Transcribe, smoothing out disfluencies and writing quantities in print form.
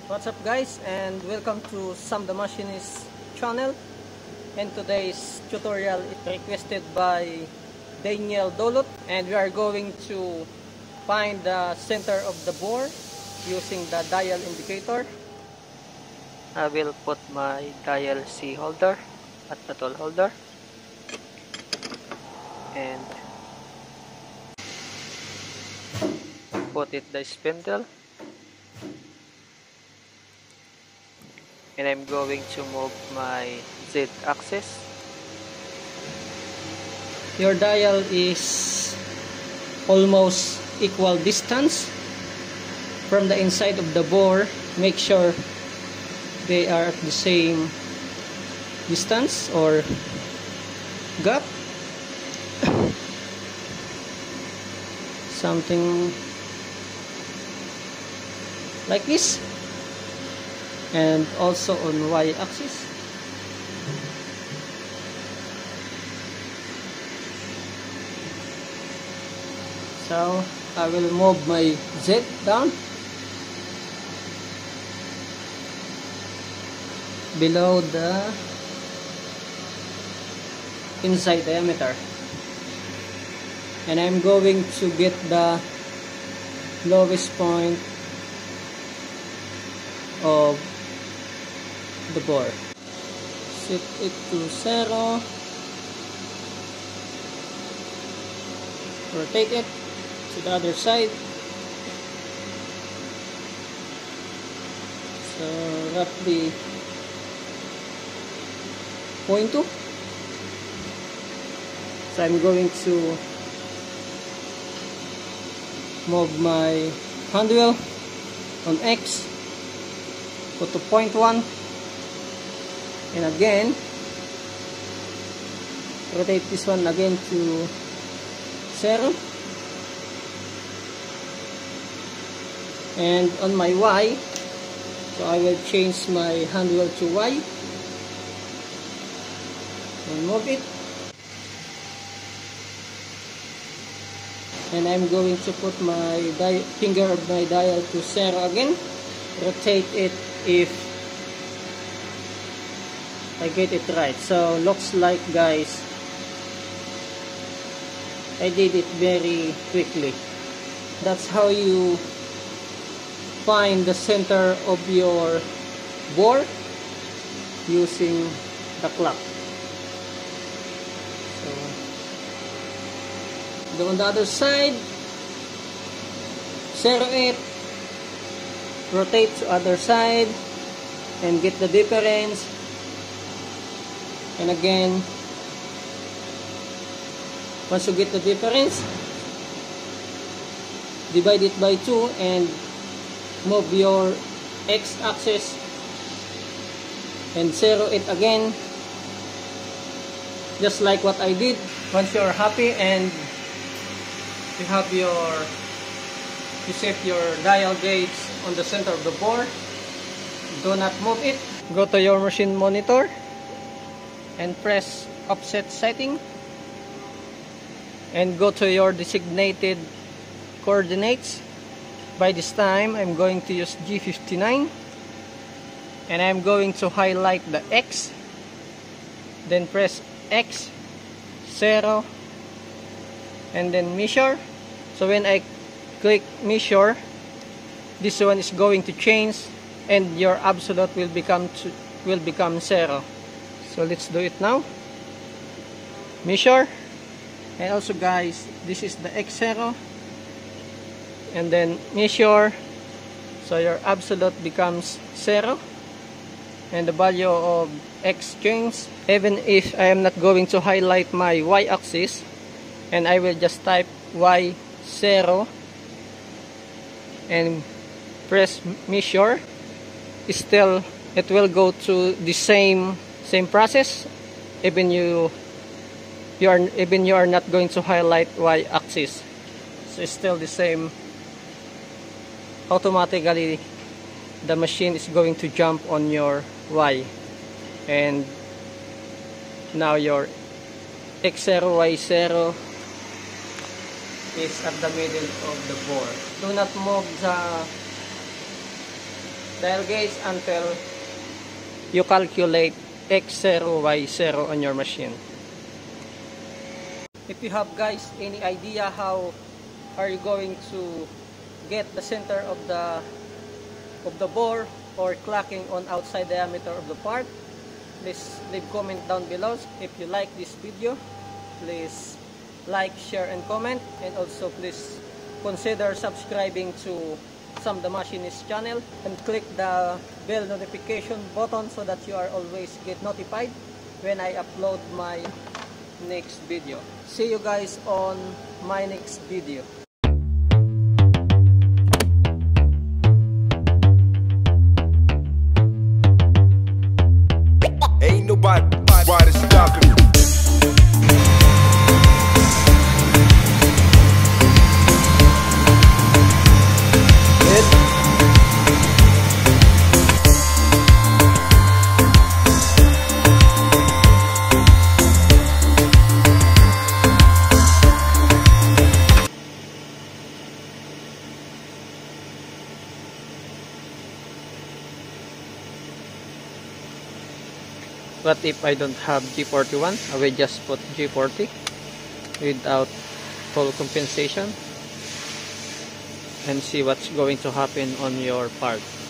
What's up guys, and welcome to Sam the Machinist channel. And today's tutorial is requested by Daniel Dolot, and we are going to find the center of the bore using the dial indicator. I will put my dial C holder at the tool holder and put it the spindle. And I'm going to move my Z axis. Your dial is almost equal distance from the inside of the bore. Make sure they are at the same distance or gap. Something like this. And also on y-axis. So I will move my Z down below the inside diameter, and I'm going to get the lowest point of the bore. Set it to 0. Rotate it to the other side. So roughly 0.2. So I'm going to move my hand wheel on X, go to 0.1, and again rotate this one again to 0, and on my Y, so I will change my hand wheel to Y and move it, and I'm going to put my finger of my dial to 0 again, rotate it if I get it right. So looks like, guys, I did it very quickly. That's how you find the center of your bore using the clock. So go on the other side, 08, rotate to other side and get the difference. And again, once you get the difference, divide it by 2 and move your X axis and 0 it again, just like what I did. Once you're happy and you have you set your dial gauge on the center of the bore, do not move it. Go to your machine monitor and press offset setting and go to your designated coordinates. By this time I'm going to use G59, and I'm going to highlight the X, then press X, 0, and then measure. So when I click measure, this one is going to change and your absolute will become 0. So let's do it now. Measure, and also, guys, this is the X0, and then measure, so your absolute becomes 0, and the value of X change. Even if I am not going to highlight my Y-axis, and I will just type Y0 and press measure, still it will go to the same process, even you are not going to highlight Y-axis. So it's still the same. Automatically the machine is going to jump on your Y, and now your X0, Y0 is at the middle of the bore. Do not move the dial gauge until you calculate X0, Y0 on your machine. If you have guys any idea how are you going to get the center of the bore or clocking on outside diameter of the part, please leave comment down below. If you like this video, please like, share and comment, and also please consider subscribing to Sam the Machinist channel and click the bell notification button so that you are always get notified when I upload my next video. See you guys on my next video. Ain't nobody stopping me. What if I don't have G41? I will just put G40 without full compensation and see what's going to happen on your part.